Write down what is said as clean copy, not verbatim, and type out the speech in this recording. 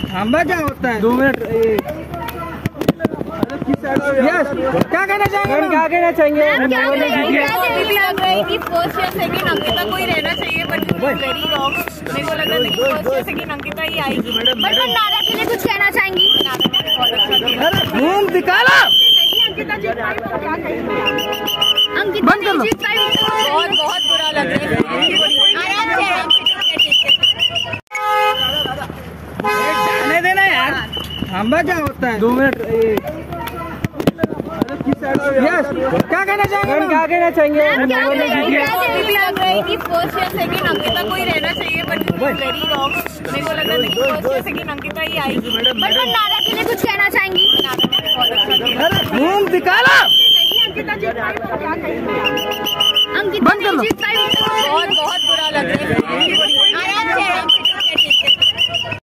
थांबा क्या होता है 2 मिनट। क्या कहना चाहेंगे? क्या कहना चाहेंगे? फर्स्ट या सेकंड अंकिता कोई रहना चाहिए, बट वेरी रॉन्ग। मेरे को लग रहा था कि फर्स्ट या सेकंड अंकिता ही आएगी। बट नारा के लिए कुछ कहना चाहेंगी? घूम दिखाना। अंकिता जीत पाई तो क्या कहेंगे? अंकिता नहीं जीत पाई, बहुत बहुत बुरा लग रहा है। जाने देना यार, थांबा क्या होता है 2 मिनट। क्या कहना चाहेंगे? क्या कहना चाहेंगे? कि फर्स्ट या सेकंड अंकिता कोई रहना चाहिए, बट वेरी रॉन्ग। मेरे को लग रहा था कि फर्स्ट या सेकंड अंकिता ही आएगी। बट नारा के लिए कुछ कहना चाहेंगी? घूम दिखाना। अंकिता जीत पाई तो क्या कहेंगे? अंकिता नहीं जीत पाई, बहुत बहुत बुरा लग रहा है।